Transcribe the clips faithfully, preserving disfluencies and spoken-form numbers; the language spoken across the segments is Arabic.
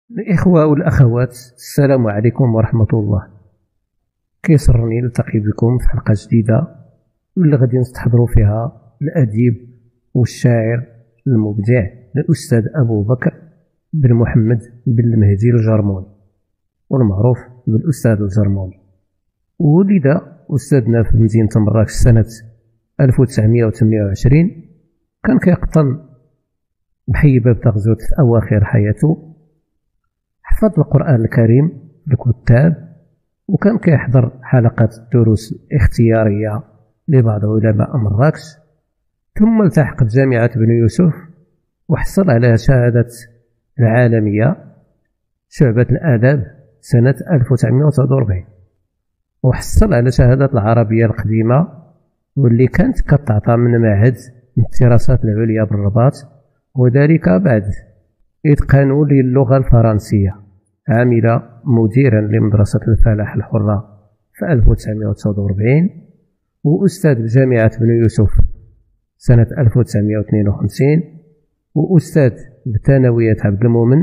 الإخوة والأخوات، السلام عليكم ورحمة الله. كيسرني نلتقي بكم في حلقة جديدة اللي غادي نستحضروا فيها الأديب والشاعر المبدع الأستاذ أبو بكر بن محمد بن المهدي الجرموني، والمعروف بالأستاذ الجرموني. ولد أستاذنا في مدينة مراكش سنة ألف وتسعمائة وثمانية وعشرين. كان كيقطن بحي باب تغزوت في أواخر حياته، حفظ القرآن الكريم بالكتاب، وكان كيحضر حلقات الدروس الاختيارية لبعض علماء مراكش. ثم التحق بجامعة بن يوسف وحصل على شهادة العالمية شعبة الآداب سنة ألف وتسعمائة وتسعة وأربعين، وحصل على شهادة العربية القديمة واللي كانت كتعطى من معهد الدراسات العليا بالرباط، وذلك بعد إتقانه للغة الفرنسية. عمل مديرا لمدرسة الفلاح الحرة في ألف وتسعمائة وتسعة وأربعين، وأستاذ بجامعة بن يوسف سنة ألف وتسعمائة واثنين وخمسين، وأستاذ بثانوية عبد المؤمن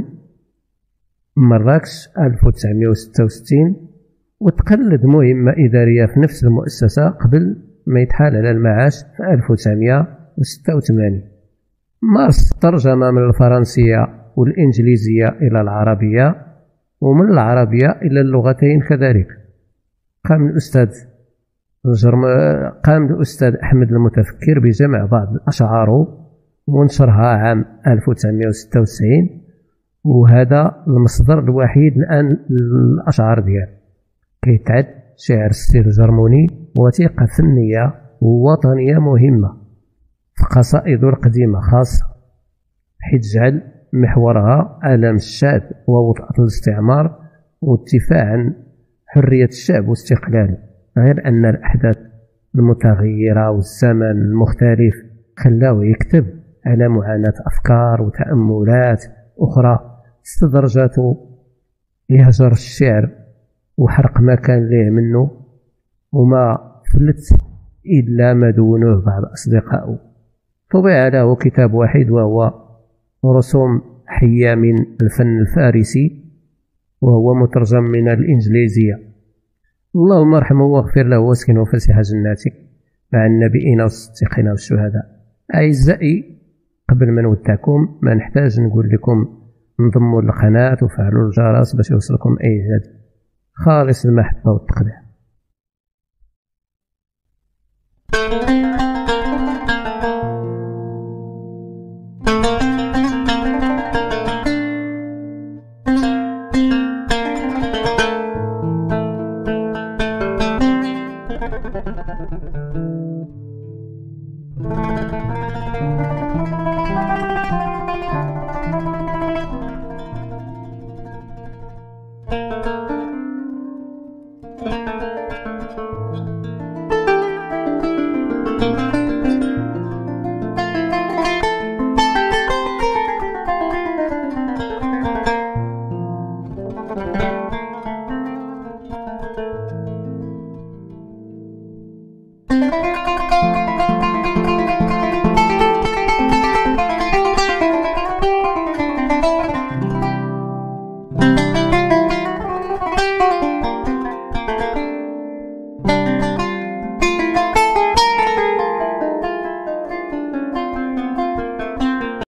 مراكش ألف وتسعمائة وستة وستين، وتقلد مهمة إدارية في نفس المؤسسة قبل ما يتحال على المعاش في ألف وتسعمائة وستة وثمانين. مارس ترجمة من الفرنسية والإنجليزية إلى العربية، ومن العربية إلى اللغتين كذلك. قام الأستاذ الجرم... قام الأستاذ أحمد المتفكر بجمع بعض أشعاره ونشرها عام ألف وتسعمائة وستة وتسعين، وهذا المصدر الوحيد الآن للأشعار ديالو. كيتعد شعر السي الجرموني وثيقة فنية ووطنية مهمة في قصائده القديمة خاصة، حيث جعل محورها آلام الشعب ووطأة الاستعمار والدفاع عن حرية الشعب واستقلاله. غير أن الأحداث المتغيرة والزمن المختلف خلاه يكتب على معاناة أفكار وتأملات أخرى استدرجته يهجر الشعر وحرق ما كان ليه منه، وما فلت إلا ما دونوه بعض أصدقائه. طبع له كتاب واحد وهو رسوم حية من الفن الفارسي، وهو مترجم من الإنجليزية. اللهم ارحمه واغفر له واسكنه فسيح جناتك مع النبيين والصديقين والشهداء. أعزائي، قبل ما نودعكم ما نحتاج نقول لكم انضموا للقناة وفعلوا الجرس باش يوصلكم أي جديد. خالص المحبة والتقدير.